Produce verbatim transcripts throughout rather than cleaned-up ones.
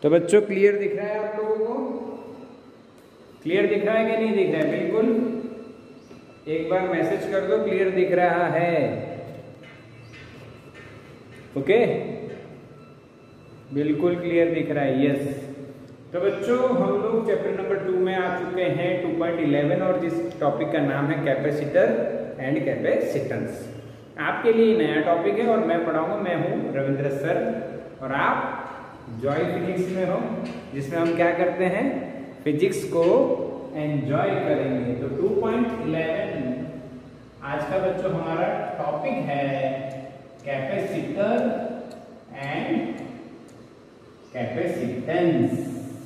तो बच्चों क्लियर दिख रहा है आप लोगों को? क्लियर दिख रहा है कि नहीं दिख रहा है? बिल्कुल एक बार मैसेज कर दो क्लियर दिख रहा है। ओके, बिल्कुल क्लियर दिख रहा है, यस। तो बच्चों हम लोग चैप्टर नंबर टू में आ चुके हैं, टू पॉइंट इलेवन, और जिस टॉपिक का नाम है कैपेसिटर एंड कैपेसिटेंस। आपके लिए नया टॉपिक है और मैं पढ़ाऊंगा। मैं हूं रविंद्र सर और आप जॉय फिजिक्स में हो, जिसमें हम क्या करते हैं, फिजिक्स को एंजॉय करेंगे। तो टू पॉइंट इलेवन आज का बच्चों हमारा टॉपिक है कैपेसिटर एंड कैपेसिटेंस।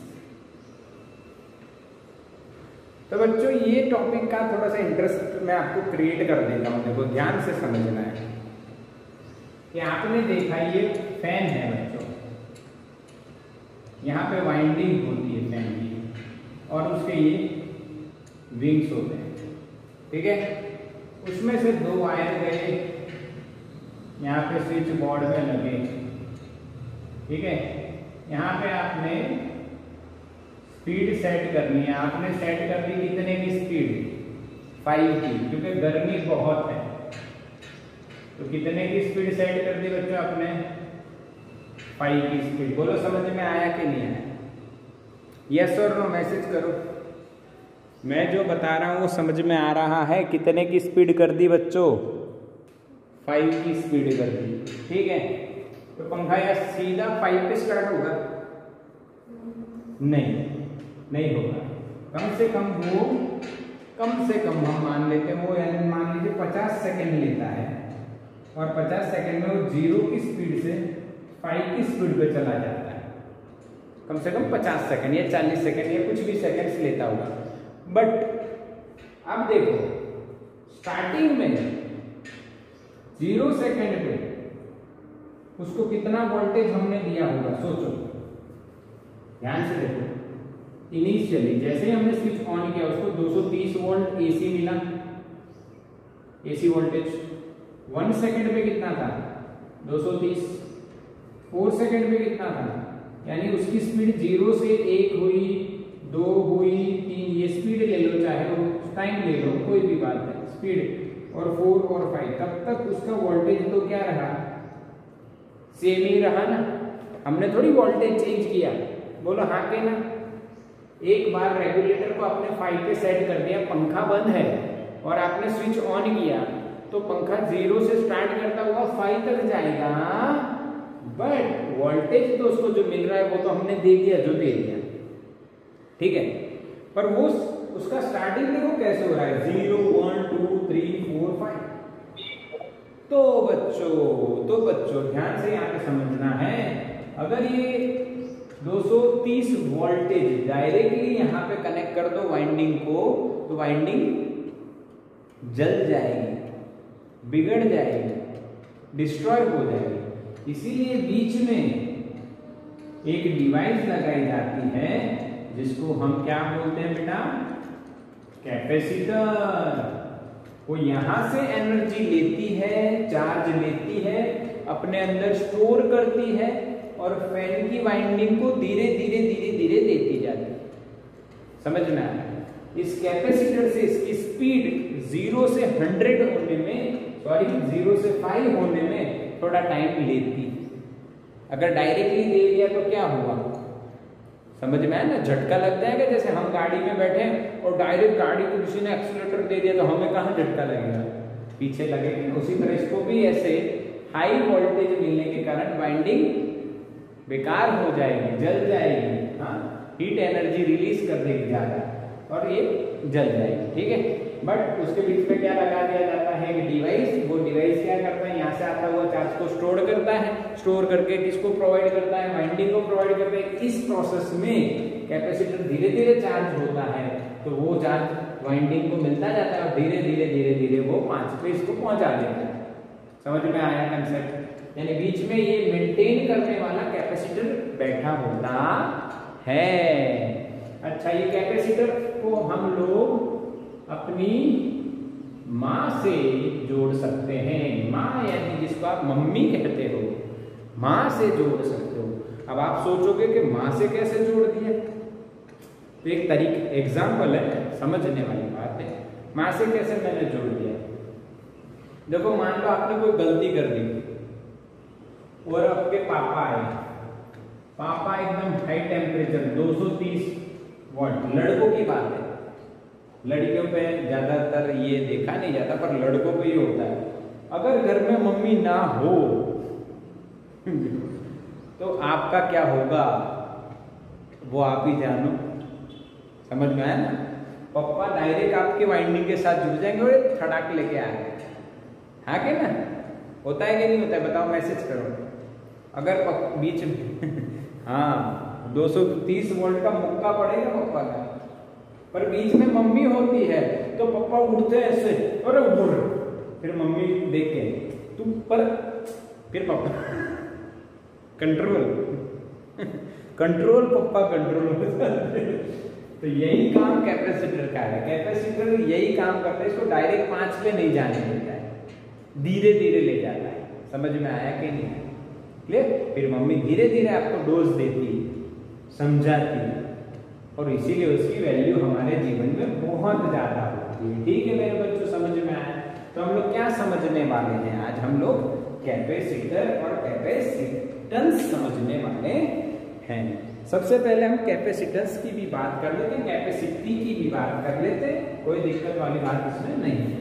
तो बच्चों ये टॉपिक का थोड़ा सा इंटरेस्ट मैं आपको क्रिएट कर देता हूं। देखो ध्यान से समझना है कि आपने देखा ये फैन है बच्चों, यहाँ पे वाइंडिंग होती है फैन की और उसके ये विंग्स होते हैं, ठीक है। उसमें से दो वायर गए यहाँ पे स्विच बोर्ड में लगे, ठीक है। यहाँ पे आपने स्पीड सेट करनी है। आपने सेट कर दी कितने की स्पीड? फाइव की, क्योंकि गर्मी बहुत है। तो कितने की स्पीड सेट कर दी बच्चों आपने? फाइव की स्पीड। बोलो समझ में आया कि नहीं आया? यस और नो मैसेज करो। मैं जो बता रहा हूं वो समझ में आ रहा है? कितने की स्पीड कर दी बच्चों? फाइव की स्पीड कर दी, ठीक है। तो पंखा या सीधा फाइव पे स्टार्ट होगा? नहीं, नहीं होगा। कम से कम वो कम से कम हम मान लेते हैं वो, यानी मान लीजिए पचास सेकंड लेता है और पचास सेकंड में वो जीरो की स्पीड से फाइव की स्पीड पे चला जाता है। कम से कम पचास सेकंड या चालीस सेकंड या कुछ भी सेकंड्स लेता होगा। बट अब देखो स्टार्टिंग में जीरो सेकंड पे उसको कितना वोल्टेज हमने दिया होगा, सोचो, ध्यान से देखो। इनिशियली जैसे ही हमने स्विच ऑन किया उसको दो सौ तीस वोल्ट एसी मिला, एसी वोल्टेज। वन सेकंड पे कितना था? दो सौ तीस। फोर सेकंड पे कितना था? यानी उसकी स्पीड जीरो से एक हुई, दो हुई, तीन, ये स्पीड ले लो, चाहे वो टाइम ले लो, कोई भी बात है, स्पीड। और फोर और फाइव, तब तक उसका वोल्टेज तो क्या रहा? सेम ही रहा ना। हमने थोड़ी वोल्टेज चेंज किया। बोलो हाँ के ना? एक बार रेगुलेटर को आपने फाइव पे सेट कर दिया, पंखा बंद है और आपने स्विच ऑन किया तो पंखा जीरो से स्टार्ट करता हुआ फाइव तक जाएगा, बट वोल्टेज तो उसको जो मिल रहा है वो तो हमने दे दिया, जो दे दिया, ठीक है। पर वो उसका स्टार्टिंग देखो कैसे हो रहा है, zero, one, two, three, four, five. तो बच्चों तो बच्चों ध्यान से यहाँ पे समझना है, अगर ये दो सौ तीस वोल्टेज डायरेक्टली यहाँ पे कनेक्ट कर दो वाइंडिंग को, तो वाइंडिंग जल जाएगी, बिगड़ जाएगी, डिस्ट्रॉय हो जाएगी। इसीलिए बीच में एक डिवाइस लगाई जाती है जिसको हम क्या बोलते हैं बेटा? कैपेसिटर। वो यहां से एनर्जी लेती है, चार्ज लेती है, अपने अंदर स्टोर करती है और फैन की वाइंडिंग को धीरे धीरे धीरे धीरे देती जाती है। समझ में आया? इस कैपेसिटर से इसकी स्पीड जीरो से हंड्रेड होने में, सॉरी जीरो से फाइव होने में थोड़ा टाइम लेती है। अगर डायरेक्टली दे दिया तो क्या हुआ? समझ में आया ना? झटका लग जाएगा। जैसे हम गाड़ी में बैठे और डायरेक्ट गाड़ी को किसी ने एक्सीलरेटर दे दिया तो हमें कहाँ झटका लगेगा? पीछे लगेगा। उसी तरह इसको भी ऐसे हाई वोल्टेज मिलने के कारण वाइंडिंग बेकार हो जाएगी, जल जाएगी, हाँ, हीट एनर्जी रिलीज कर देगी ज्यादा और ये जल जाएगी, ठीक है। बट उसके बीच में क्या लगा दिया जाता है? एक डिवाइस। वो डिवाइस क्या करता है? यहाँ से आता हुआ चार्ज को स्टोर करता है, स्टोर करके किसको प्रोवाइड करता है? वाइंडिंग को प्रोवाइड करता है। इस प्रोसेस में कैपेसिटर धीरे धीरे चार्ज होता है, तो वो चार्ज वाइंडिंग को मिलता जाता है और धीरे धीरे धीरे धीरे वो पांच पे इसको पहुंचा देता है। समझ में आया कंसेप्ट? यानी बीच में ये मेंटेन करने वाला कैपेसिटर बैठा होता है। अच्छा, ये कैपेसिटर को हम लोग अपनी माँ से जोड़ सकते हैं। माँ यानी जिसको आप मम्मी कहते हो, माँ से जोड़ सकते हो। अब आप सोचोगे कि माँ से कैसे जोड़ दिया, तो एक तरीके एग्जाम्पल है, समझने वाली बात है। माँ से कैसे मैंने जोड़ दिया, देखो मान लो आपने कोई गलती कर दी और आपके पापा आए, पापा एकदम हाई टेम्परेचर दो सौ तीस वाट, लड़कों की बात है, लड़कियों पे ज्यादातर ये देखा नहीं जाता पर लड़कों पे ही होता है। अगर घर में मम्मी ना हो तो आपका क्या होगा वो आप ही जानो, समझ में आया ना। पापा डायरेक्ट आपके वाइंडिंग के साथ जुड़ जाएंगे और थड़ाक लेके आ गए, हाँ के ना, होता है कि नहीं होता है, बताओ मैसेज करो। अगर बीच में हाँ दो सौ तीस वोल्ट का मुक्का पड़ेगा पापा का, पर बीच में मम्मी होती है तो पापा उठते ऐसे, अरे उठ, फिर मम्मी देख के तू पर, फिर पापा कंट्रोल कंट्रोल पापा कंट्रोल तो यही काम कैपेसिटर का है। कैपेसिटर यही काम करता है, इसको डायरेक्ट पांच पे नहीं जाने देता है, धीरे धीरे ले जाता है। समझ में आया कि नहीं आया? क्लियर? फिर मम्मी धीरे धीरे आपको डोज देती, समझाती, और इसीलिए उसकी वैल्यू हमारे जीवन में बहुत ज्यादा होती है। ठीक है मेरे बच्चों, समझ में आया? तो हम लोग क्या समझने वाले हैं आज? हम लोग कैपेसिटर और कैपेसिटेंस समझने वाले हैं। सबसे पहले हम कैपेसिटेंस की भी बात कर लेते हैं, कैपेसिटी की भी बात कर लेते हैं, कोई दिक्कत वाली बात इसमें नहीं है।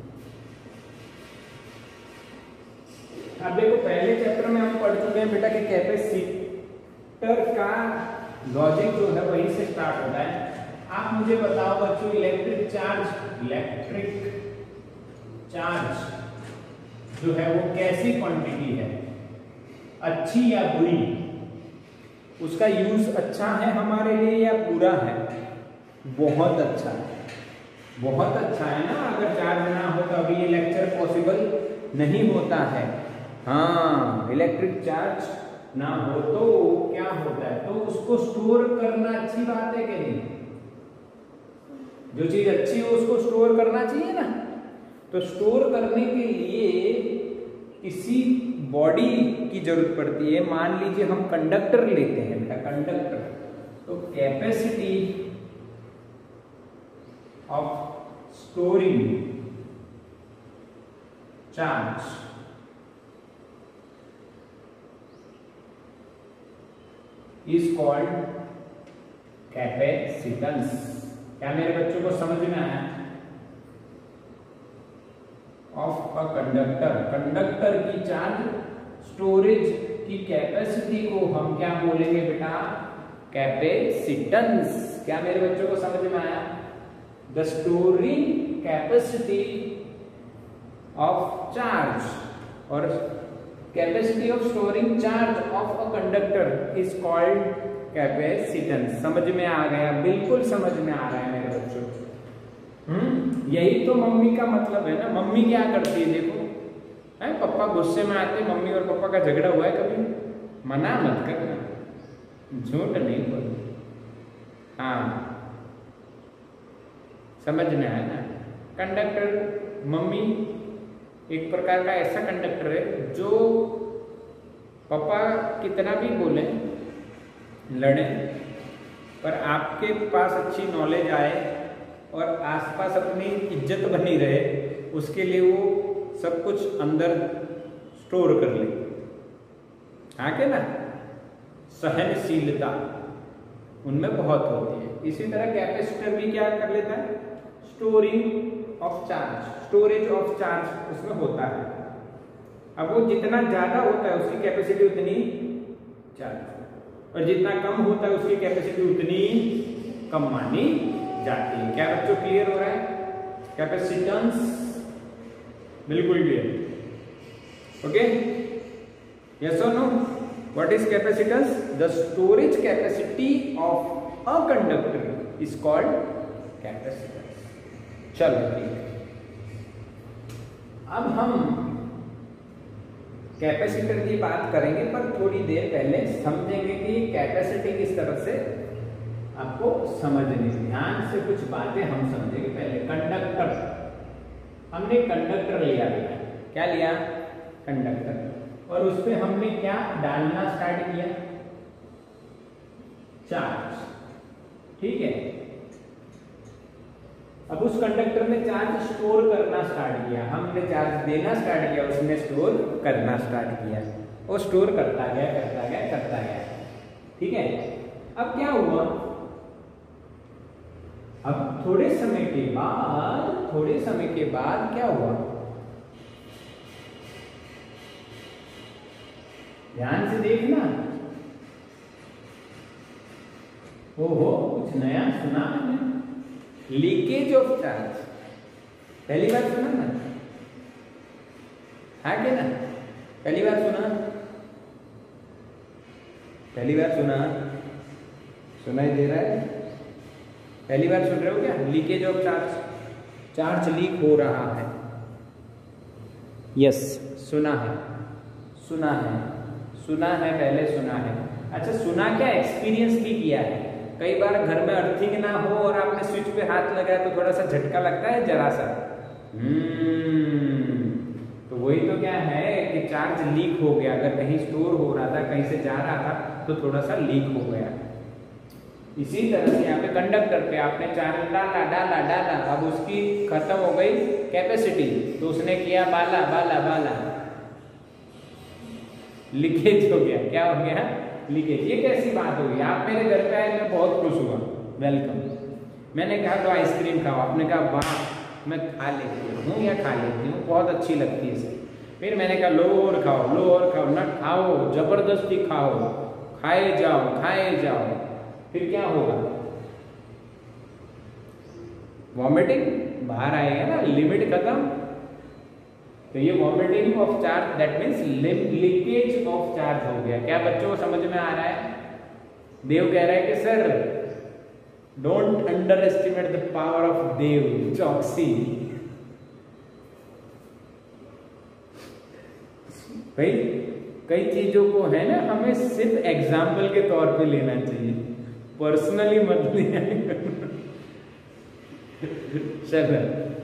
अब देखो पहले चैप्टर में हम पढ़ चुके हैं बेटा कि कैपेसिटर का लॉजिक जो है वहीं से स्टार्ट होता है। आप मुझे बताओ बच्चों, इलेक्ट्रिक चार्ज इलेक्ट्रिक चार्ज जो है वो कैसी क्वांटिटी है, अच्छी या बुरी? उसका यूज अच्छा है हमारे लिए या बुरा है? बहुत अच्छा है, बहुत अच्छा है ना। अगर चार्ज ना हो तो अभी ये लेक्चर पॉसिबल नहीं होता है। हाँ, इलेक्ट्रिक चार्ज ना हो तो क्या होता है, तो उसको स्टोर करना अच्छी बात है कि नहीं? जो चीज अच्छी हो उसको स्टोर करना चाहिए ना। तो स्टोर करने के लिए किसी बॉडी की जरूरत पड़ती है। मान लीजिए हम कंडक्टर लेते हैं बेटा, कंडक्टर, तो capacity of storing charge is called capacitance. क्या मेरे बच्चों को समझ में आया? ऑफ अ कंडक्टर, कंडक्टर की चार्ज स्टोरेज की कैपेसिटी को हम क्या बोलेंगे बेटा? कैपेसिटेंस। क्या मेरे बच्चों को समझ में आया? The storing capacity of charge और capacity of storing charge of a conductor is called capacitance. समझ में आ गया? बिल्कुल समझ में आ रहा है मेरे बच्चों। हम्म यही तो मम्मी का मतलब है ना। मम्मी क्या करती है देखो, है पापा गुस्से में आते, मम्मी और पापा का झगड़ा हुआ है कभी? मना मत करना, झूठ नहीं बोल। हाँ समझ में आया ना। कंडक्टर मम्मी एक प्रकार का ऐसा कंडक्टर है जो पापा कितना भी बोले, लड़े, पर आपके पास अच्छी नॉलेज आए और आसपास अपनी इज्जत बनी रहे, उसके लिए वो सब कुछ अंदर स्टोर कर ले। हाँ के ना, सहनशीलता उनमें बहुत होती है। इसी तरह कैपेसिटर भी क्या कर लेता है? Storing of charge, storage of charge उसमें होता है। अब वो जितना ज्यादा होता है उसकी कैपेसिटी उतनी चार्ज, और जितना कम होता है उसकी कैपेसिटी उतनी कम मानी जाती है। क्या बच्चों क्लियर हो रहा है? कैपेसिटेंस बिल्कुल क्लियर। ओके, यस और no? What is capacitance? The storage capacity of a conductor is called capacitance. चलो ठीक है, अब हम कैपेसिटर की बात करेंगे, पर थोड़ी देर पहले समझेंगे कि कैपेसिटी किस तरह से आपको समझनी। ध्यान से कुछ बातें हम समझेंगे। पहले कंडक्टर, हमने कंडक्टर लिया गया, क्या लिया? कंडक्टर, और उस पर हमने क्या डालना स्टार्ट किया? चार्ज, ठीक है। अब उस कंडक्टर ने चार्ज स्टोर करना स्टार्ट किया, हमने चार्ज देना स्टार्ट किया, उसने स्टोर करना स्टार्ट किया, वो स्टोर करता गया करता गया करता गया, ठीक है। अब क्या हुआ, अब थोड़े समय के बाद थोड़े समय के बाद क्या हुआ, ध्यान से देखना। ओहो, कुछ नया सुना मैंने, लीकेज ऑफ चार्ज, पहली बार सुना ना, है क्या ना, पहली बार सुना, पहली बार सुना, सुनाई दे रहा है, पहली बार सुन रहे हो क्या, leakage of charge, charge leak हो रहा है, यस सुना है, सुना है, सुना है, पहले सुना है। अच्छा सुना क्या, एक्सपीरियंस भी किया है। कई बार घर में अर्थिंग ना हो और आपने स्विच पे हाथ लगाया तो थोड़ा सा झटका लगता है, जरा सा, हम्म तो वही तो क्या है कि चार्ज लीक हो गया, अगर कहीं स्टोर हो रहा था, कहीं से जा रहा था तो थोड़ा सा लीक हो गया। इसी तरह से यहाँ पे कंडक्टर पे आपने चार्ज डाला डाला डाला, अब उसकी खत्म हो गई कैपेसिटी, तो उसने किया बाला बाला बाला, लीकेज हो गया। क्या हो गया, लीकेज। ये कैसी बात होगी, आप मेरे घर पे आए, मैं बहुत खुश हुआ, वेलकम, मैंने कहा लो आइसक्रीम खाओ, आपने कहा वाह मैं खा लेती हूँ या खा लेती हूँ, बहुत अच्छी लगती है इसे। फिर मैंने कहा लो और खाओ, लो और खाओ, न खाओ, जबरदस्ती खाओ, खाए जाओ खाए जाओ, फिर क्या होगा, वॉमिटिंग, बाहर आएगा ना, लिमिट खत्म। तो ये vomiting of charge, that means leakage of charge हो गया। क्या बच्चों को समझ में आ रहा है? देव कह रहा है कि sir don't underestimate the power of Dev Chouksey. भाई कई चीजों को है ना, हमें सिर्फ एग्जाम्पल के तौर पे लेना चाहिए, पर्सनली मत लेना। चलो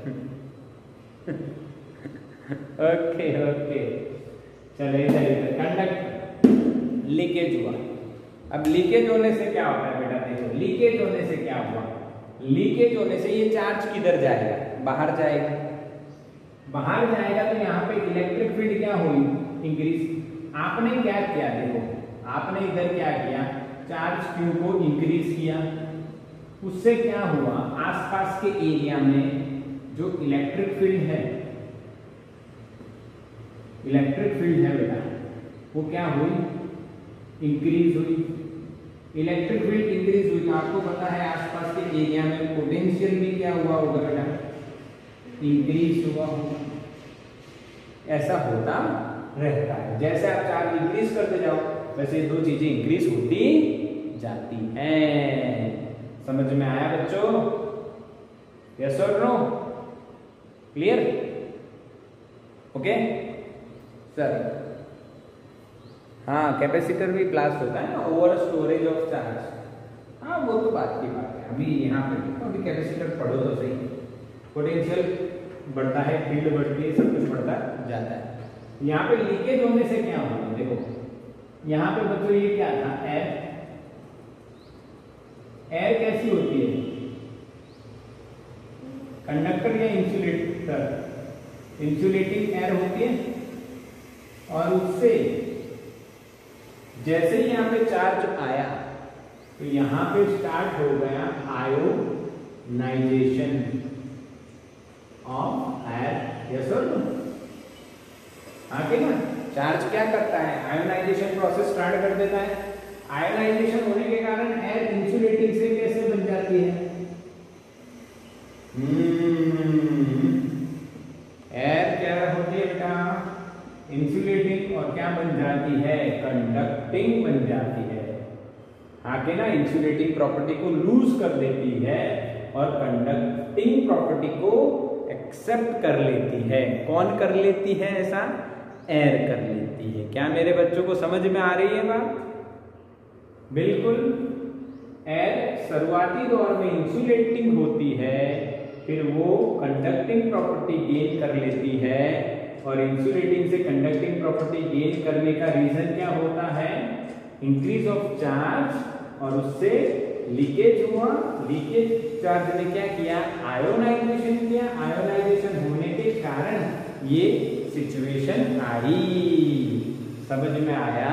ओके ओके, चलो इधर इधर कंडक्ट लीकेज हुआ। अब लीकेज होने से क्या होता है बेटा, देखो लीकेज होने से क्या हुआ, लीकेज होने से ये चार्ज किधर जाएगा, बाहर जाएगा, बाहर जाएगा तो यहाँ पे इलेक्ट्रिक फील्ड क्या हुई, इंक्रीज। आपने क्या किया, देखो आपने इधर क्या किया, चार्ज क्यू को इंक्रीज किया, उससे क्या हुआ, आसपास के एरिया में जो इलेक्ट्रिक फील्ड है, इलेक्ट्रिक फील्ड है बेटा, वो क्या हुई, इंक्रीज हुई। इलेक्ट्रिक फील्ड इंक्रीज हुई तो आपको पता है आसपास के एरिया में पोटेंशियल भी क्या हुआ होगा बेटा, इंक्रीज हुआ होगा। ऐसा होता रहता है, जैसे आप चार्ज इंक्रीज करते जाओ वैसे दो चीजें इंक्रीज होती जाती हैं। समझ में आया बच्चों? यस और नो? क्लियर? Okay sir. हाँ, कैपेसिटर भी ब्लास्ट होता है ना, ओवर स्टोरेज ऑफ चार्ज। हाँ वो तो बात की बात है, अभी यहाँ पे अभी कैपेसिटर पढ़ो तो सही, पोटेंशियल बढ़ता है, फील्ड बढ़ती है, सब कुछ बढ़ता जाता है। यहाँ पे लीकेज होने से क्या होगा, देखो यहाँ पे बच्चों ये क्या था, एयर। एयर कैसी होती है, कंडक्टर या इंसुलेटर, इंसुलेटिंग एयर होती है, और उससे जैसे ही यहाँ पे चार्ज आया तो यहाँ पे स्टार्ट हो गया आयोनाइजेशन ऑफ एयर। यस और नो? आगे ना चार्ज क्या करता है, आयोनाइजेशन प्रोसेस स्टार्ट कर देता है। आयोनाइजेशन होने के कारण एयर इंसुलेटिंग से कैसे बन जाती है, हम्म एयर क्या होती है बेटा, इंसुलेटिंग, और क्या बन जाती है, कंडक्टिंग बन जाती है। आगे ना इंसुलेटिंग प्रॉपर्टी को लूज कर देती है और कंडक्टिंग प्रॉपर्टी को एक्सेप्ट कर लेती है। कौन कर लेती है ऐसा, एयर कर लेती है। क्या मेरे बच्चों को समझ में आ रही है बात? बिल्कुल। एयर शुरुआती दौर में इंसुलेटिंग होती है, फिर वो कंडक्टिंग प्रॉपर्टी गेन कर लेती है, और इंसुलेटिंग से कंडक्टिंग प्रॉपर्टी गेन करने का रीजन क्या होता है, इंक्रीज ऑफ चार्ज और उससे लीकेज हुआ। लीकेज चार्ज ने क्या किया, आयोनाइजेशन किया। आयोनाइजेशन होने के कारण ये सिचुएशन आई। समझ में आया?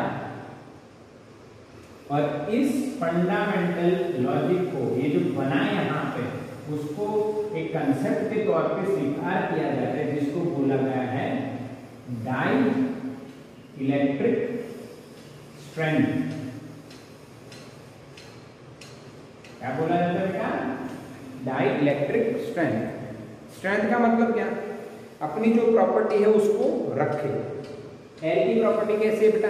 और इस फंडामेंटल लॉजिक को ये जो बना यहाँ पे, उसको एक कंसेप्ट के तौर पे स्वीकार किया जाता है, जिसको बोला गया है डाई इलेक्ट्रिक स्ट्रेंथ। क्या बोला जाता है बेटा? Die electric strength. स्ट्रेंथ का मतलब क्या? अपनी जो प्रॉपर्टी है उसको रखे। एयर की प्रॉपर्टी कैसी है बेटा?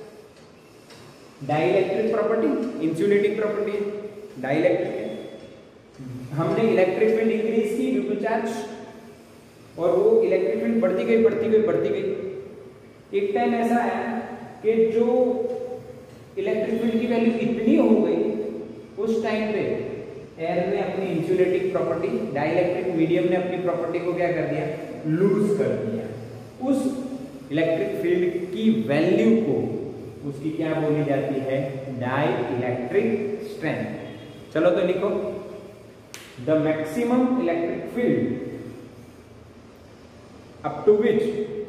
Dielectric property, insulating property है, डाई इलेक्ट्रिक है। हमने इलेक्ट्रिक फील्ड इंक्रीज की ड्यू टू चार्ज, और वो इलेक्ट्रिक फील्ड बढ़ती गई बढ़ती गई बढ़ती गई। एक टाइम ऐसा आया कि जो इलेक्ट्रिक फील्ड की वैल्यू इतनी हो गई, उस टाइम पे एयर ने अपनी इंसुलेटिंग प्रॉपर्टी, डाइइलेक्ट्रिक मीडियम ने अपनी प्रॉपर्टी को क्या कर दिया, लूज कर दिया। उस इलेक्ट्रिक फील्ड की वैल्यू को, उसकी क्या बोली जाती है, डाई इलेक्ट्रिक स्ट्रेंथ। चलो तो लिखो, the maximum electric field up to which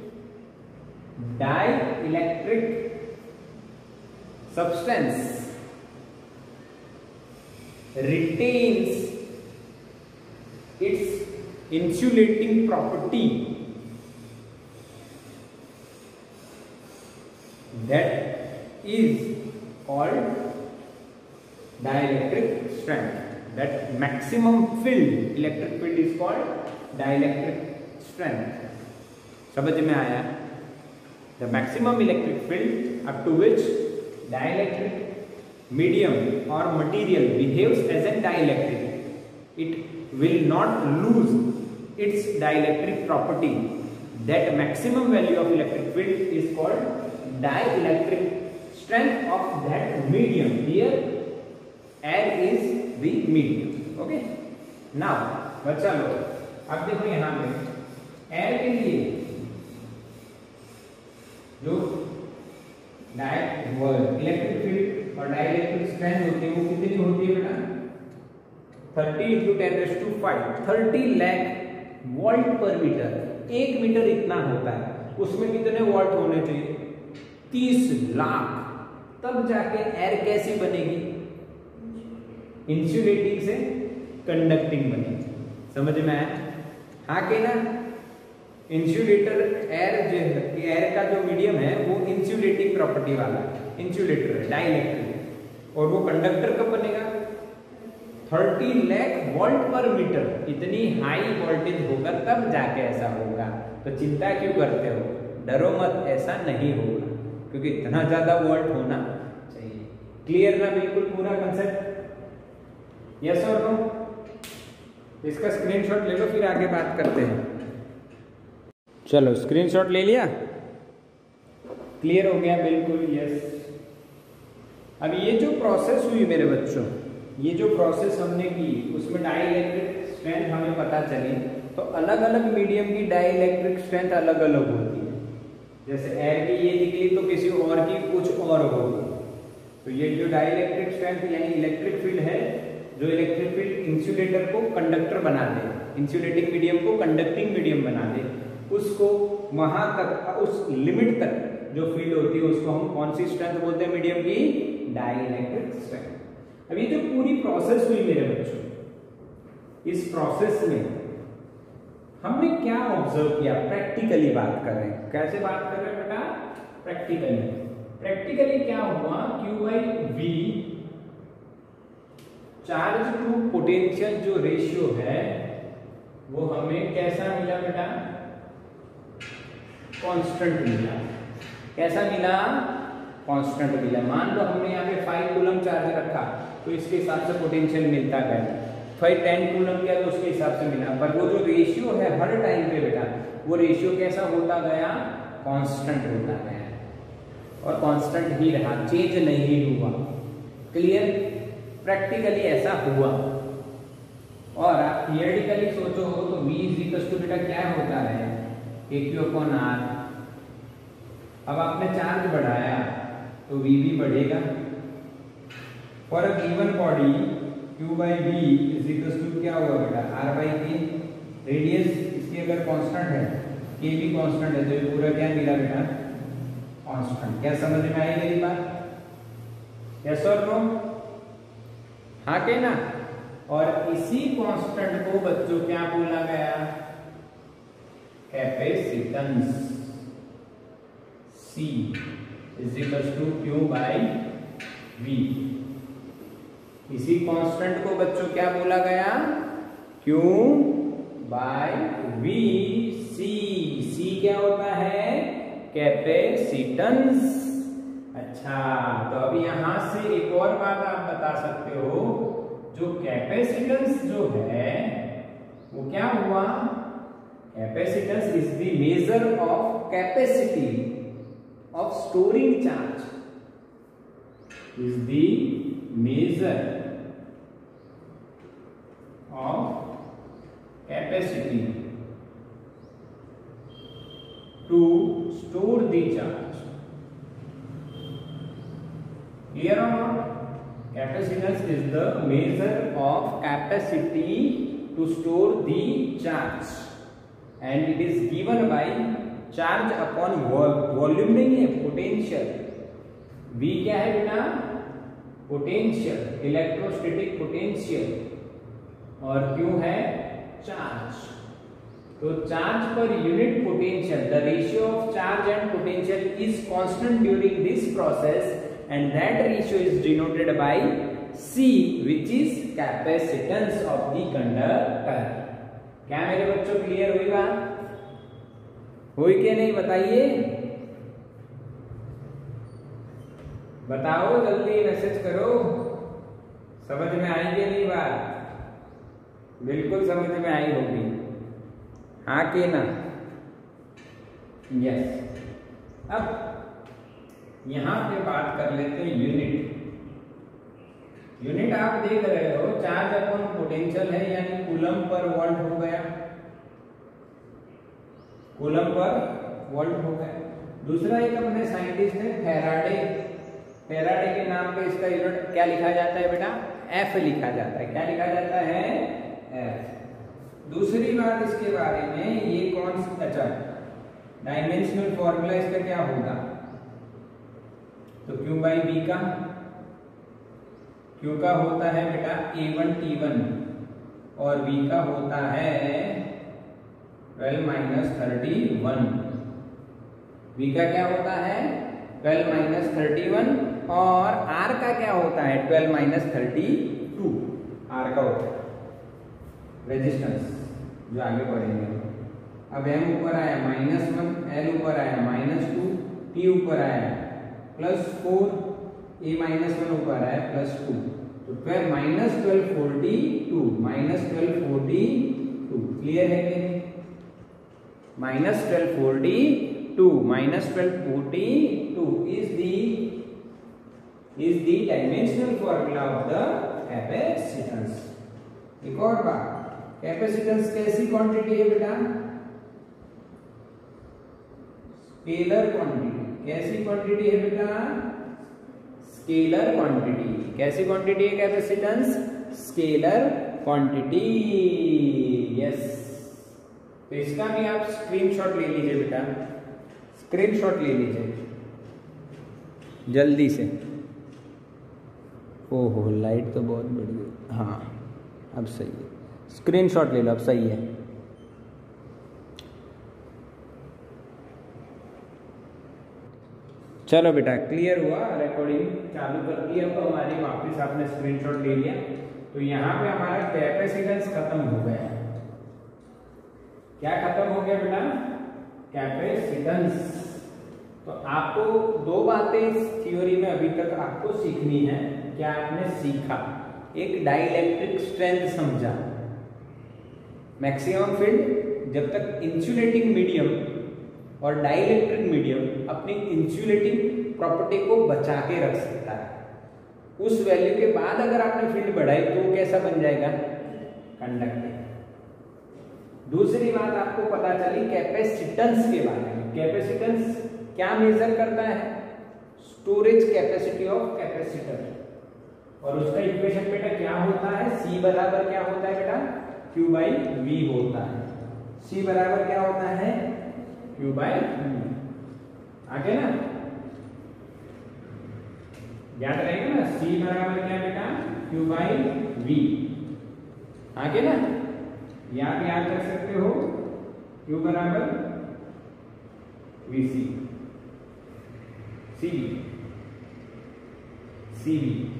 dielectric substance retains its insulating property, that is called dielectric strength. That maximum field, electric field is called dielectric strength. समझ में आया? The maximum electric field up to which dielectric medium or material behaves as a dielectric, it will not lose its dielectric property. That maximum value of electric field is called dielectric strength of that medium. Here air is the medium. Okay. Now बच्चा लोग अब देखो यहाँ पे air के लिए जो electric field और डाइइलेक्ट्रिक स्ट्रेंथ होती है वो कितनी होती है बेटा, thirty into ten raise to five, thirty lakh volt per metre. एक मीटर इतना होता है, उसमें कितने वोल्ट होने चाहिए, तीस लाख। तब जाके एयर कैसी बनेगी, इंसुलेटिंग से कंडक्टिंग बनेगी। समझ में आया? हाँ के ना? इंसुलेटर एयर जो एयर का जो मीडियम है वो इंसुलेटिंग प्रॉपर्टी वाला इंसुलेटर है, डाइइलेक्ट्रिक। और वो कंडक्टर कब बनेगा, thirty lakh volt per metre. इतनी हाई वोल्टेज होगा तब जाके ऐसा होगा। तो चिंता क्यों करते हो, डरो मत, ऐसा नहीं होगा, क्योंकि इतना ज्यादा वोल्ट होना चाहिए। क्लियर ना बिल्कुल पूरा कंसेप्ट? यस और नो? इसका स्क्रीनशॉट ले लो, फिर आगे बात करते हैं। चलो स्क्रीनशॉट ले लिया, क्लियर हो गया बिल्कुल? यस। अब ये जो प्रोसेस हुई मेरे बच्चों, ये जो प्रोसेस हमने की उसमें डाइइलेक्ट्रिक स्ट्रेंथ हमें पता चली। तो अलग अलग मीडियम की डाइइलेक्ट्रिक स्ट्रेंथ अलग अलग होती है। जैसे एयर की ये निकली तो किसी और की कुछ और होगी। तो ये जो डाइइलेक्ट्रिक स्ट्रेंथ यानी इलेक्ट्रिक फील्ड है, जो इलेक्ट्रिक फील्ड इंसुलेटर को कंडक्टर बना दे, इंसुलेटिंग मीडियम को कंडक्टिंग मीडियम बना दे, उसको वहां तक, उस लिमिट तक जो फील्ड होती है उसको हम कौन सी स्ट्रेंथ बोलते हैं, मीडियम की डाइइलेक्ट्रिक स्ट्रेंथ। अब ये जो पूरी प्रोसेस हुई मेरे बच्चों, इस प्रोसेस में हमने क्या ऑब्जर्व किया, प्रैक्टिकली बात कर रहे हैं। कैसे बात कर रहे हैं बेटा, प्रैक्टिकली। प्रैक्टिकली क्या हुआ, Q by V charge to potential जो रेशियो है वो हमें कैसा मिला बेटा, कांस्टेंट मिला। कैसा मिला, कांस्टेंट मिला। मान लो हमने यहाँ पे फाइव कूलम चार्ज रखा तो इसके हिसाब से पोटेंशियल मिलता गया, फाइव टेन कूलम किया तो उसके हिसाब से मिला। पर वो जो रेशियो है हर टाइम पे बेटा, वो रेशियो कैसा होता गया, कांस्टेंट होता गया, और कांस्टेंट ही रहा, चेंज नहीं हुआ। क्लियर? प्रैक्टिकली ऐसा हुआ। और आप थियोरेटिकली सोचो हो तो V इज इक्वल टू बेटा क्या होता है, के क्यू अपॉन आर। अब आपने चार्ज बढ़ाया तो V भी बढ़ेगा, for a given body Q by V is equal to क्या होगा बेटा R by K। रेडियस इसकी अगर कांस्टेंट है, K भी कांस्टेंट है, तो ये पूरा क्या मिला बेटा कांस्टेंट। क्या समझ में आई मेरी बात? यस और नो? हाँ के ना। और इसी कांस्टेंट को बच्चों क्या बोला गया? Capacitance. C is equal to Q by V। इसी कांस्टेंट को बच्चों क्या बोला गया? Q by V। C C क्या होता है? कैपेसिटेंस। अच्छा, तो अब यहां से एक और बात आप बता सकते हो, जो कैपेसिटेंस जो है वो क्या हुआ? Capacitance is the measure of capacity of storing charge, is the measure of capacity to store the charge. Clear or not? Capacitance is the measure of capacity to store the charge, and it is given by charge upon volume नहीं है, potential। V क्या है बेटा? Potential, electrostatic potential, और Q है charge. तो charge पर unit potential, the ratio of charge and potential is constant during this process, and that ratio is denoted by C, which is capacitance of the conductor. क्या मेरे बच्चों clear हुई बात? हुई कि नहीं बताइए? बताओ जल्दी, मैसेज करो। समझ में आई कि नहीं बात? बिल्कुल समझ में आई होगी, हाँ कि ना? यस। अब यहां पे बात कर लेते हैं यूनिट। यूनिट आप देख रहे हो, चार्ज अपॉन पोटेंशियल है, यानी कूलम पर वोल्ट हो गया, कूलम पर वोल्ट हो गया। दूसरा एक अपने साइंटिस्ट है फैराडे, फैराडे के नाम पे इसका यूनिट क्या लिखा जाता है बेटा? एफ लिखा जाता है। क्या लिखा जाता है? एफ। दूसरी बात इसके बारे में, ये कौन सा, अच्छा डायमेंशनल फॉर्मूला इसका क्या होगा? तो Q बाई बी का, Q का होता है बेटा ए वन टी वन, और B का होता है twelve minus thirty one. B का क्या होता है? ट्वेल्व माइनस थर्टी वन, और R का क्या होता है? Twelve minus thirty two. R का होता है रेजिस्टेंस, जो आगे पढ़ेंगे। अब M ऊपर आया माइनस वन, L ऊपर आया माइनस टू, T ऊपर आया plus four, A minus one ऊपर आया प्लस टू, तो twelve minus twelve forty two, minus twelve forty two. Clear है कि नहीं? Minus twelve forty two, minus twelve forty two is the is the dimensional formula of the capacitance. एक और बात, capacitance कैसी क्वांटिटी है बेटा? Scalar quantity. कैसी क्वांटिटी है बेटा? Scalar quantity. कैसी क्वांटिटी है कैपेसिटेंस? Scalar quantity. यस, तो इसका भी आप स्क्रीनशॉट ले लीजिए बेटा, स्क्रीनशॉट ले लीजिए जल्दी से। ओहो, लाइट तो बहुत बढ़ गई। हाँ, अब सही है, स्क्रीनशॉट ले लो, अब सही है। चलो बेटा, क्लियर हुआ? रिकॉर्डिंग चालू कर दी। अब हमारी वापस आपने स्क्रीनशॉट ले लिया, तो यहाँ पे हमारा कैपेसिटेंस खत्म हो गया। क्या खत्म हो गया बेटा? कैपेसिटेंस। तो आपको दो बातें थ्योरी में अभी तक आपको सीखनी है। क्या आपने सीखा? एक डाइलेक्ट्रिक स्ट्रेंथ समझा, मैक्सिमम फील्ड जब तक इंसुलेटिंग मीडियम और डाइलेक्ट्रिक मीडियम अपनी इंसुलेटिंग प्रॉपर्टी को बचा के रख सकता है, उस वैल्यू के बाद अगर आपने फील्ड बढ़ाई तो कैसा बन जाएगा? कंडक्टिंग। दूसरी बात आपको पता चली कैपेसिटेंस के बारे में। कैपेसिटेंस क्या मेजर करता है? Storage capacity of capacitor. और उसका इक्वेशन बेटा क्या होता है, C बराबर क्या होता है बेटा, Q बाई V होता है। C बराबर क्या होता है, Q बाई V। आगे ना याद रहेगा ना, C बराबर क्या बेटा, Q बाई V। आगे ना याद याद कर सकते हो, Q बराबर वी सी, सी सी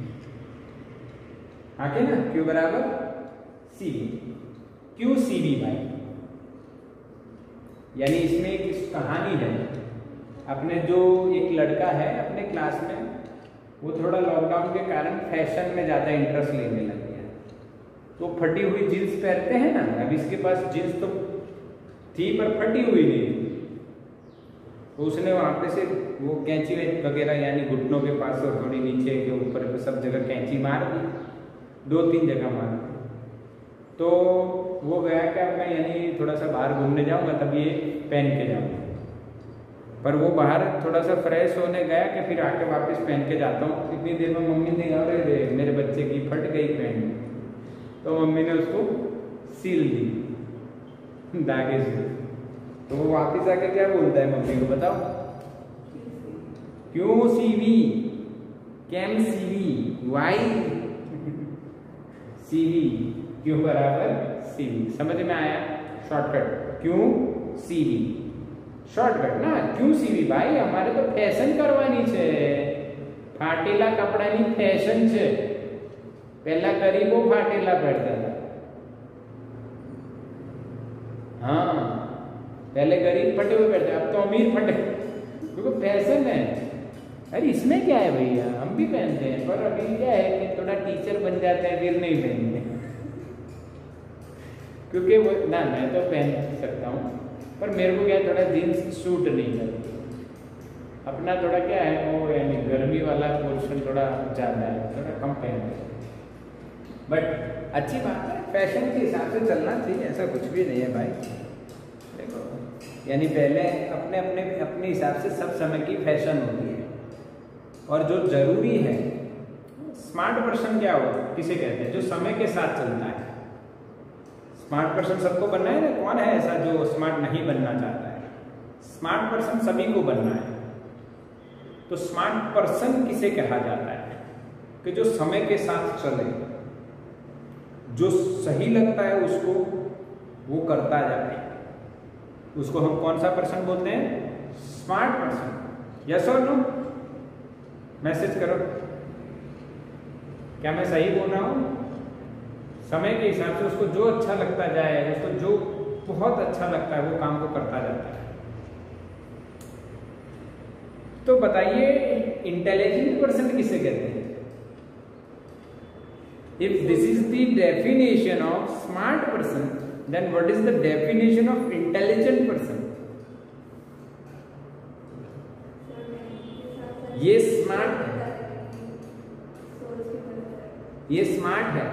आगे ना, Q बराबर C Q C B by. यानी इसमें एक कहानी है, अपने जो एक लड़का है अपने क्लास में, वो थोड़ा लॉकडाउन के कारण फैशन में ज़्यादा इंटरेस्ट लेने लग गया। तो फटी हुई जीन्स पहनते हैं ना, अब इसके पास जीन्स तो थी पर फटी हुई नहीं, तो उसने वहाँ पे से वो कैंची वगैरह यानी घुटनों के पास और थोड़ी नीचे के ऊपर सब जगह कैंची मार दी, दो तीन जगह मार दी। तो वो गया क्या, मैं यानी थोड़ा सा बाहर घूमने जाऊँगा तब ये पहन के जाऊँगा, पर वो बाहर थोड़ा सा फ्रेश होने गया कि फिर आके वापस पहन के जाता हूँ। इतनी देर में मम्मी ने कहा, अरे मेरे बच्चे की फट गई पैंट, तो मम्मी ने उसको सील दी धागे से। तो वो वापस आके क्या बोलता है मम्मी को, बताओ, क्यों सीवी, कैम सीवी, वाई सीवी, क्यों बराबर सीवी। समझ में आया, शॉर्टकट क्यों सीवी, शॉर्टकट ना, क्यों सीवी भाई, हमारे तो फैशन करवानी छे, फाटेला कपड़ानी फैशन छे। पहला गरीबो फाटेला पहनता था, हाँ पहले गरीब फटे हुए पहनते, अब तो अमीर फटे, क्योंकि फैशन है। अरे इसमें क्या है भैया, हम भी पहनते हैं, पर अभी क्या है कि थोड़ा टीचर बन जाते हैं फिर नहीं पहनते, क्योंकि वो ना, मैं तो पहन सकता हूँ पर मेरे को क्या है, थोड़ा जीन्स सूट नहीं करती, अपना थोड़ा क्या है वो यानी गर्मी वाला पोर्शन थोड़ा ज़्यादा है, थोड़ा कम पहनते हैं। बट अच्छी बात है, फैशन के हिसाब से चलना चाहिए, ऐसा कुछ भी नहीं है भाई। देखो यानी पहले अपने अपने अपने हिसाब से सब समय की फैशन होती है, और जो जरूरी है, स्मार्ट पर्सन क्या हो, किसे कहते हैं, जो समय के साथ चलता है। स्मार्ट पर्सन सबको बनना है ना, कौन है ऐसा जो स्मार्ट नहीं बनना चाहता है, स्मार्ट पर्सन सभी को बनना है। तो स्मार्ट पर्सन किसे कहा जाता है, कि जो समय के साथ चले, जो सही लगता है उसको वो करता जाए, उसको हम कौन सा पर्सन बोलते हैं, स्मार्ट पर्सन। यस और नो, मैसेज करो, क्या मैं सही बोल रहा हूं? समय के हिसाब से उसको जो अच्छा लगता जाए, उसको जो बहुत अच्छा लगता है वो काम को करता जाता है। तो बताइए इंटेलिजेंट पर्सन किसे कहते हैं? If this is the definition of smart person, then what is the definition of intelligent person? ये स्मार्ट है, ये स्मार्ट है,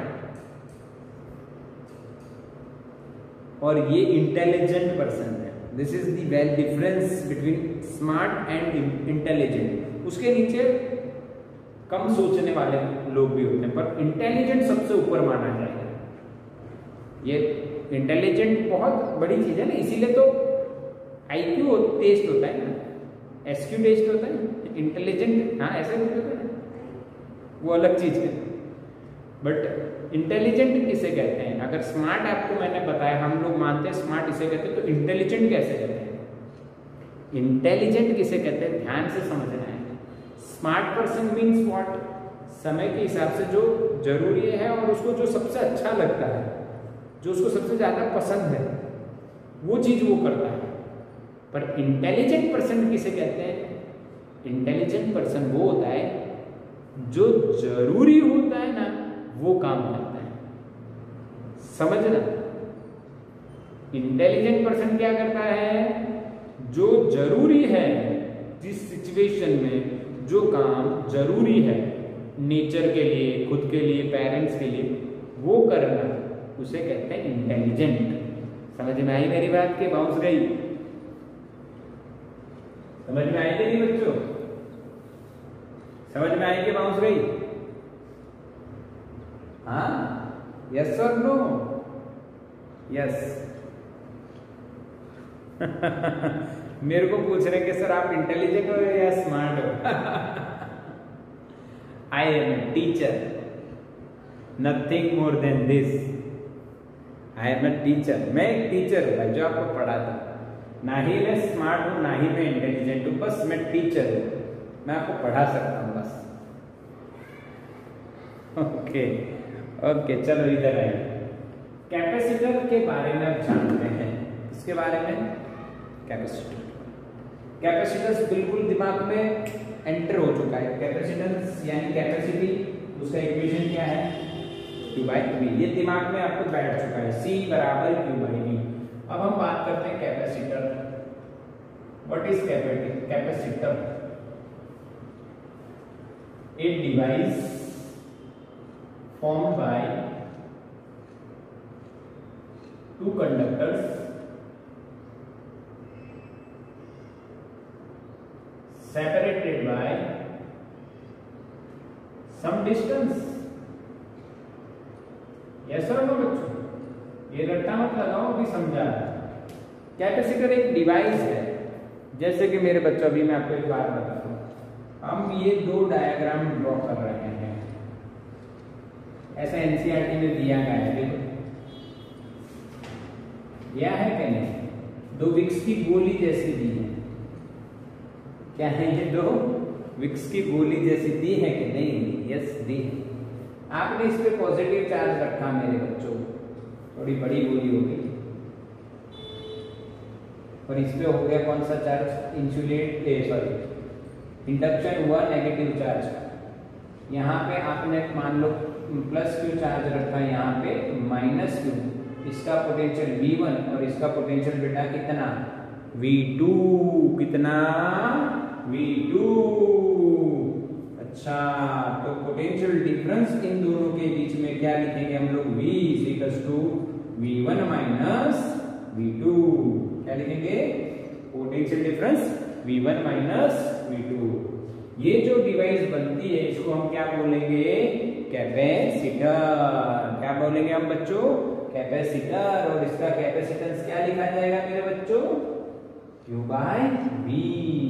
और ये इंटेलिजेंट पर्सन है। This is the well difference between smart and intelligent. उसके नीचे कम सोचने वाले लोग भी होते हैं, पर इंटेलिजेंट सबसे ऊपर माना जाएगा। ये इंटेलिजेंट बहुत बड़ी चीज है ना, इसीलिए तो आईक्यू टेस्ट होता है ना, एसक्यू टेस्ट होता है, इंटेलिजेंट हाँ ऐसा कुछ होता है, वो अलग चीज है। बट इंटेलिजेंट किसे कहते हैं? अगर स्मार्ट आपको मैंने बताया, हम लोग मानते हैं स्मार्ट इसे कहते हैं, तो इंटेलिजेंट कैसे कहते हैं? इंटेलिजेंट किसे कहते हैं, ध्यान से समझना है। स्मार्ट पर्सन मीन्स व्हाट, समय के हिसाब से जो जरूरी है और उसको जो सबसे अच्छा लगता है, जो उसको सबसे ज्यादा पसंद है, वो चीज वो करता है। पर इंटेलिजेंट पर्सन किसे कहते हैं? इंटेलिजेंट पर्सन वो होता है जो जरूरी होता है ना वो काम करता है, समझना। इंटेलिजेंट पर्सन क्या करता है? जो जरूरी है, जिस सिचुएशन में जो काम जरूरी है, नेचर के लिए, खुद के लिए, पेरेंट्स के लिए, वो करना, उसे कहते हैं इंटेलिजेंट। समझ में आई मेरी बात के बाउंस गई? समझ में आई कि नहीं बच्चों? समझ में आई कि बाउंस गई? हाँ, यस और नो? यस। मेरे को पूछ रहे कि सर आप इंटेलिजेंट हो या स्मार्ट हो? I am a teacher, nothing more than this. I am a teacher, मैं एक टीचर हूँ भाई जो आपको पढ़ाता। ना ही मैं स्मार्ट हूँ, ना ही मैं इंटेलिजेंट हूँ, बस मैं टीचर हूँ, मैं आपको पढ़ा सकता हूँ बस। ओके ओके, चलो इधर आइए। कैपेसिटर के बारे में आप जानते हैं, इसके बारे में कैपेसिटर कैपेसिटेंस बिल्कुल दिमाग में एंटर हो चुका है। कैपेसिटेंस यानी कैपेसिटी, उसका इक्वेशन क्या है? क्यू बाई वी, ये दिमाग में आपको बैठ चुका है। सी बराबर क्यू बाई वी। अब हम बात करते हैं capacitor. What is capacitor? A device formed by two conductors separated by some distance। Yes और नो बच्चों? ये रट्टा मत लगाओ, अभी समझा। कैपेसिटर एक डिवाइस है, जैसे कि मेरे बच्चों, अभी मैं आपको एक बात बताता हूँ। हम ये दो डायग्राम ड्रॉ कर रहे हैं, ऐसा एनसीईआरटी में दिया गया है। देखो दिया है क्या? नहीं, दो विक्स की गोली जैसी दी है। क्या है ये? दो विक्स की गोली जैसी दी है कि नहीं? यस, दी है। आपने इस पे पॉजिटिव चार्ज रखा मेरे बच्चों, थोड़ी बड़ी गोली होगी, और इस पे हो गया कौन सा चार्ज? इंसुलेट सॉरी इंडक्शन हुआ नेगेटिव चार्ज। यहाँ पे आपने मान लो प्लस क्यू चार्ज रखा, यहाँ पे माइनस क्यू। इसका पोटेंशियल वी वन और इसका पोटेंशियल बेटा कितना? V two. कितना? V two. अच्छा, तो पोटेंशियल डिफरेंस इन दोनों के बीच में क्या लिखेंगे हम लोग? V is equals to V one minus V two. क्या लिखेंगे? Potential difference V one minus V two. ये जो डिवाइस बनती है इसको हम क्या बोलेंगे? कैपेसिटर। क्या बोलेंगे हम बच्चों? कैपेसिटर। और इसका कैपेसिटेंस क्या लिखा जाएगा मेरे बच्चों? Q by V.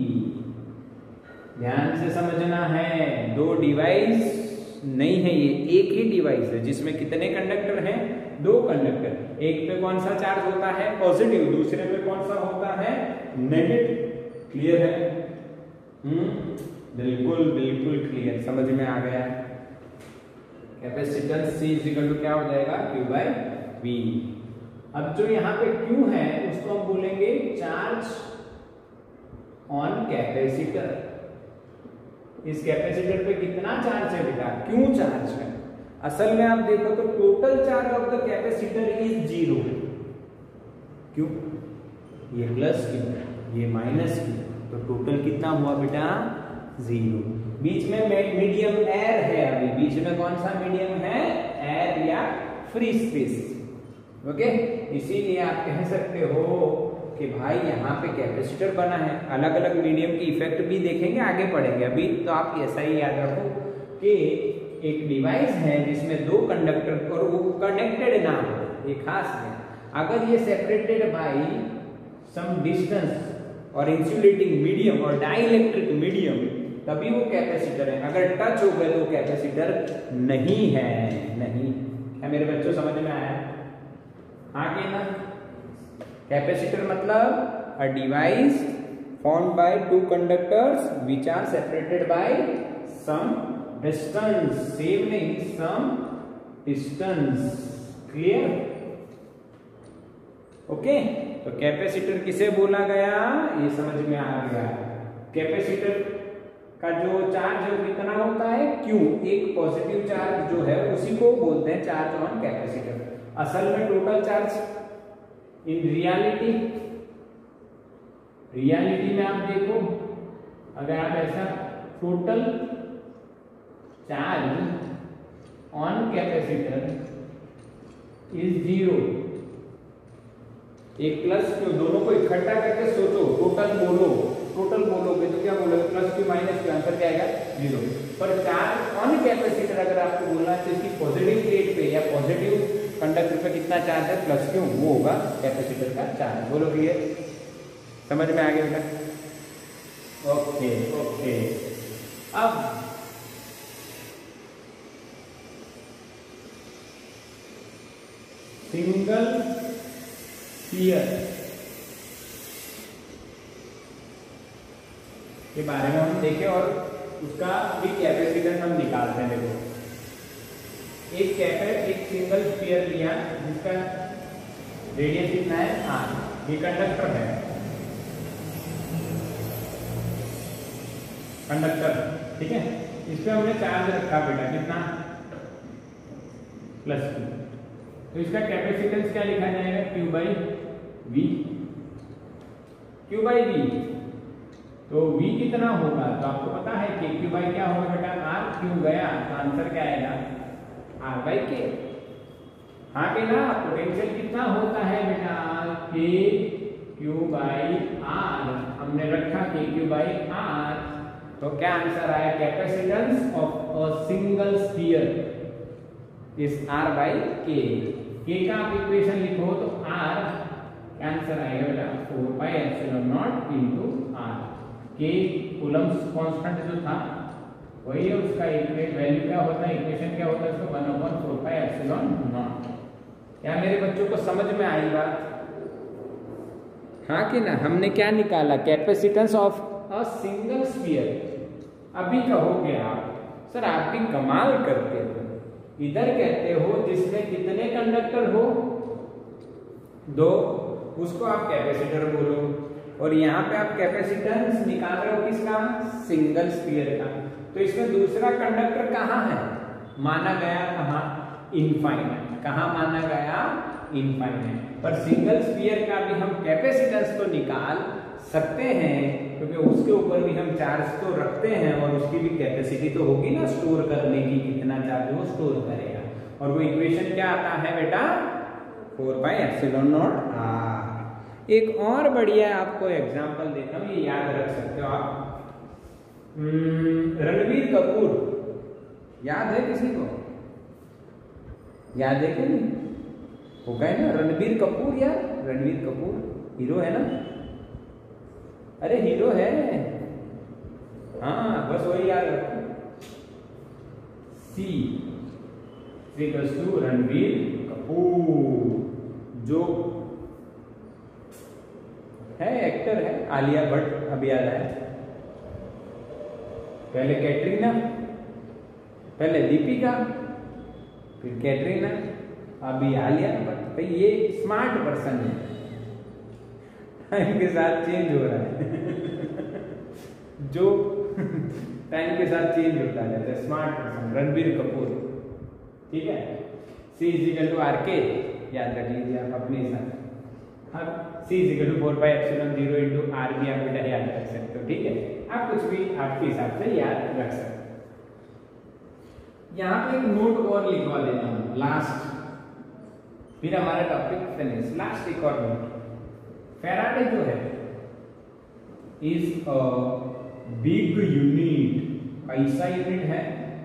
ध्यान से समझना है, दो डिवाइस नहीं है, ये एक ही डिवाइस है जिसमें कितने कंडक्टर हैं? दो कंडक्टर। एक पे कौन सा चार्ज होता है? पॉजिटिव। दूसरे पे कौन सा होता है? नेगेटिव। क्लियर है? हम्म, बिल्कुल बिल्कुल क्लियर, समझ में आ गया। Capacitance C is equal to क्या हो जाएगा? Q by V। अब जो यहाँ पे Q है उसको हम बोलेंगे चार्ज ऑन कैपेसिटर। इस कैपेसिटर पे कितना चार्ज है बेटा? Q चार्ज है। असल में आप देखो तो total charge of the capacitor is zero. क्यों? ये प्लस क्यू, ये माइनस क्यू, तो टोटल कितना हुआ बेटा? जीरो। बीच में मीडियम एयर है, अभी बीच में कौन सा मीडियम है? एयर या फ्री स्पेस। ओके, इसीलिए आप कह सकते हो कि भाई यहाँ पे कैपेसिटर बना है। अलग अलग मीडियम की इफेक्ट भी देखेंगे, आगे पढ़ेंगे। अभी तो आप ऐसा ही याद रखो कि एक डिवाइस है जिसमें दो कंडक्टर और वो कनेक्टेड ना हो, ये खास है। अगर ये सेपरेटेड बाय सम डिस्टेंस और इंसुलेटिंग मीडियम और डाइलेक्ट्रिक मीडियम, तभी वो कैपेसिटर है। अगर टच हो गए तो कैपेसिटर नहीं है। नहीं है मेरे बच्चों, समझ में आया? हाँ कि ना? कैपेसिटर मतलब a device formed by two conductors which are separated by some distance, saving some distance. Clear? ओके, तो कैपेसिटर किसे बोला गया? ये समझ में आ गया। कैपेसिटर का जो चार्ज है वो कितना होता है? Q। एक पॉजिटिव चार्ज जो है उसी को बोलते हैं चार्ज ऑन कैपेसिटर। असल में total charge in reality reality में आप देखो, अगर आप ऐसा total charge on capacitor is zero. एक प्लस क्यू, दोनों को इकट्ठा करके सोचो, टोटल बोलो, टोटल बोलोगे तो क्या बोलोगे? Plus Q minus Q, answer क्या आएगा? जीरो। पर चार्ज ऑन कैपेसिटर अगर आपको बोलना है तो इसकी पॉजिटिव प्लेट या पॉजिटिव कंडक्टर पे कितना चार्ज है प्लस क्यू, वो होगा कैपेसिटर का चार्ज। बोलो क्लियर, समझ में आ गया बेटा? Okay okay. अब सिंगल स्फीयर के बारे में हम देखें और उसका भी कैपेसिटेंस हम निकालते हैं। देखो एक कैपे एक सिंगल स्फीयर लिया जिसका रेडियस कितना है आर, ये कंडक्टर है, कंडक्टर ठीक है। इस पे हमने चार्ज रखा बेटा कितना प्लस क्यू, तो इसका कैपेसिटेंस क्या लिखा जाएगा Q by V, Q by V. तो v कितना होगा तो आपको पता है कि q बाई क्या होगा बेटा r, क्यू गया तो आंसर क्या आएगा r बाई के। हाँ के ना, पोटेंशियल कितना होता है बेटा k q बाई r, हमने रखा k q बाई r, तो क्या आंसर आया capacitance of a single sphere is r by k। k का आप इक्वेशन लिखो तो r आंसर आएगा बेटा four pi epsilon naught into r। K Coulomb's constant जो था वही है, उसका वैल्यू क्या होता है, इक्वेशन क्या होता है उसका one upon four pi epsilon naught. क्या मेरे बच्चों को समझ में आई बात? हाँ कि ना, हमने क्या निकाला capacitance of a single sphere. अभी कहोगे आप सर आप भी कमाल करते हो, इधर कहते हो जिसमें कितने कंडक्टर हो दो, उसको आप कैपेसिटर बोलो, और यहाँ पे आप कैपेसिटेंस निकाल रहे हो किसका, सिंगल स्फीयर का। तो इसमें दूसरा कंडक्टर कहाँ है, माना गया कहाँ, इनफाइनाइट। कहाँ माना गया, इनफाइनाइट। पर सिंगल स्फीयर का भी हम कैपेसिटेंस तो निकाल सकते हैं, क्योंकि उसके ऊपर भी हम चार्ज तो रखते हैं और उसकी भी कैपेसिटी तो होगी ना स्टोर करने की, कितना चार्ज वो स्टोर करेगा। और वो इक्वेशन क्या आता है बेटा four pi epsilon naught r. एक और बढ़िया आपको एग्जांपल देता हूँ, ये याद रख सकते हो आप। रणबीर कपूर याद है किसी को, याद है कि नहीं? वो कहे ना रणबीर कपूर, यार रणबीर कपूर हीरो है ना, अरे हीरो है, हाँ बस वही याद रखो। C equals to Ranbir Kapoor, जो है एक्टर है, आलिया भट्ट अभी याद आया, पहले कैटरीना, पहले दीपिका, फिर कैटरीना, अभी आलिया भट्ट। भाई ये स्मार्ट पर्सन है, टाइम के साथ चेंज हो रहा है जो टाइम के साथ चेंज होता जाता है, स्मार्ट पर्सन रणबीर कपूर, ठीक है। C is equal to R K याद रख लीजिए आप अपने हिसाब से। अब C is equal to four pi epsilon zero into R भी आप बेटा याद रख सकते हो, ठीक है। आप कुछ भी आपके हिसाब से याद रख सकते हो। यहाँ पे एक नोट और लिखवा देता हूँ लास्ट, फिर हमारा टॉपिक फिनिश। लास्ट एक और नोट, फैराडे जो है इज अ बिग यूनिट। कैसा यूनिट है,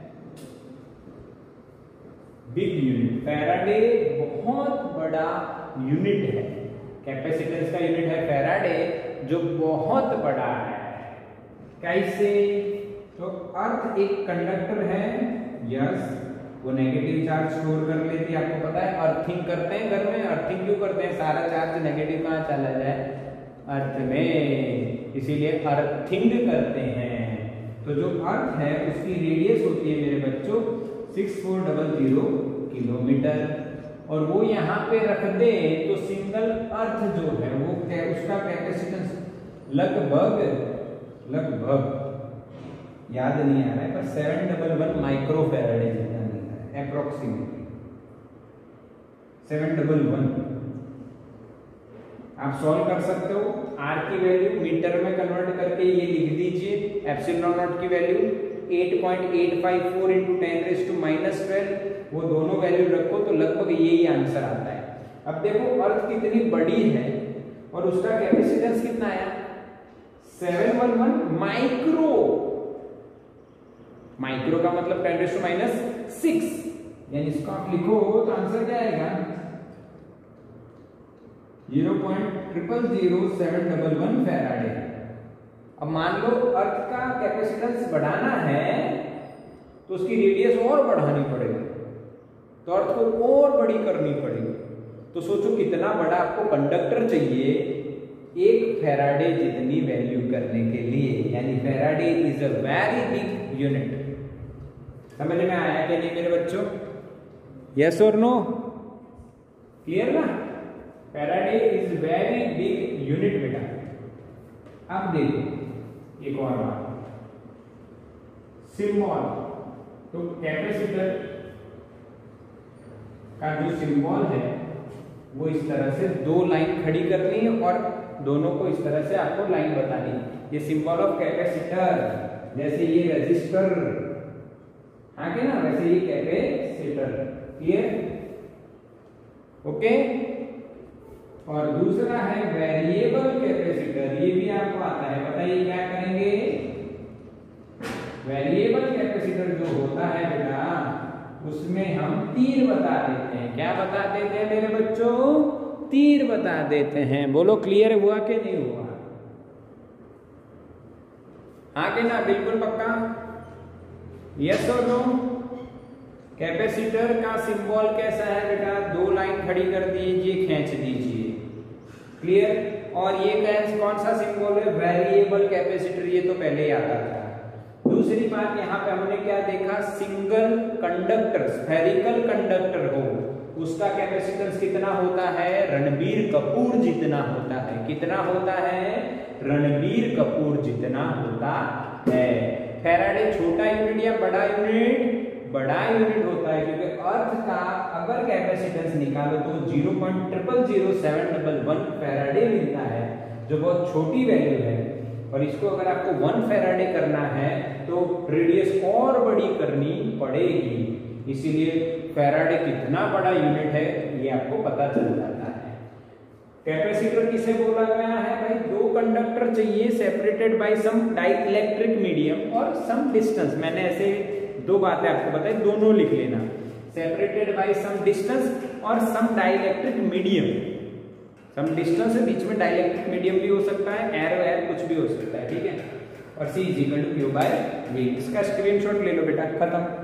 बिग यूनिट। फैराडे बहुत बड़ा यूनिट है, कैपेसिटेंस का यूनिट है फैराडे, जो बहुत बड़ा है। कैसे, तो अर्थ एक कंडक्टर है, यस, वो नेगेटिव चार्ज स्टोर कर लेती है, आपको पता है। अर्थिंग करते हैं घर में, अर्थिंग क्यों करते हैं, सारा चार्ज नेगेटिव कहाँ चला जाए, अर्थ में, इसीलिए अर्थिंग करते हैं। तो जो अर्थ है उसकी रेडियस होती है मेरे बच्चों six four double zero kilometre, और वो यहाँ पे रख दे तो सिंगल अर्थ जो है वो क्या, उसका कैपेसिटेंस लगभग लगभग याद नहीं आ रहा है, पर seven double one micro Faraday जितना मिलता है अप्रोक्सीमेटली, सेवन डबल वन। आप सॉल्व कर सकते हो, आर की वैल्यू मीटर में कन्वर्ट करके ये लिख दीजिए, एप्सिलॉन नॉट की value eight point eight five four into ten raise to minus twelve, वो दोनों वैल्यू रखो तो लगभग यही आंसर आता है। अब देखो अर्थ कितनी बड़ी है और उसका कैपेसिटेंस कितना आया, seven one one micro, micro का मतलब ten raise to minus six, यानी इसको आप लिखो तो आंसर क्या आएगा zero point triple zero seven double one Faraday. अब मान लो अर्थ का कैपेसिटेंस बढ़ाना है तो उसकी रेडियस और बढ़ानी पड़ेगी, तो अर्थ को और बड़ी करनी पड़ेगी। तो सोचो कितना बड़ा आपको कंडक्टर चाहिए एक फैराडे जितनी वैल्यू करने के लिए, यानी Faraday is a very big unit. समझ में आया कि नहीं मेरे बच्चों? यस और नो? क्लियर ना? Faraday is very big unit बेटा। अब देखो एक और बात, सिंबल। तो कैपेसिटर का जो सिंबल है वो इस तरह से दो लाइन खड़ी करनी है और दोनों को इस तरह से आपको लाइन बतानी। ये सिंबल ऑफ कैपेसिटर, जैसे ये रेजिस्टर आगे ना, वैसे ये कैपेसिटर। क्लियर? ओके। और दूसरा है वेरिएबल कैपेसिटर, ये भी आपको आता है। बताइए क्या करेंगे? वेरिएबल कैपेसिटर जो होता है बेटा उसमें हम तीर बता देते हैं। क्या बता देते हैं मेरे बच्चों? तीर बता देते हैं। बोलो क्लियर हुआ कि नहीं हुआ? आगे ना बिल्कुल पक्का? यस और नो? कैपेसिटर का सिंबल कैसा है बेटा? दो लाइन खड़ी कर दीजिए, खींच दीजिए। क्लियर? और ये कौन सा सिंबल है? Variable capacitor. ये तो पहले ही आता था। दूसरी बात यहाँ पे हमने क्या देखा? सिंगल कंडक्टर, स्फेरिकल कंडक्टर हो उसका कैपेसिटेंस कितना होता है? रणबीर कपूर जितना होता है। कितना होता है? रणबीर कपूर जितना होता है। फैराडे छोटा यूनिट या बड़ा यूनिट? बड़ा यूनिट होता है, क्योंकि अर्थ का अगर कैपेसिटेंस निकालो तो zero point triple zero seven double one Faraday मिलता है, जो बहुत छोटी वैल्यू है। और इसको अगर आपको वन फैराडे करना है तो रेडियस और बड़ी करनी पड़ेगी। इसीलिए फैराडे कितना बड़ा यूनिट है ये आपको पता चल जाता है। कैपेसिटर किसे बोला गया है भाई? दो कंडक्टर चाहिए separated by some dielectric medium और सम डिस्टेंस। मैंने ऐसे दो बातें आपको बताई, दोनों लिख लेना। सेपरेटेड बाय सम डिस्टेंस और some dielectric medium. Some distance है, बीच में डाइइलेक्ट्रिक मीडियम भी हो सकता है, एरो एर कुछ भी हो सकता है। ठीक है? और C is equal to Q by V. इसका स्क्रीनशॉट ले लो बेटा, खत्म।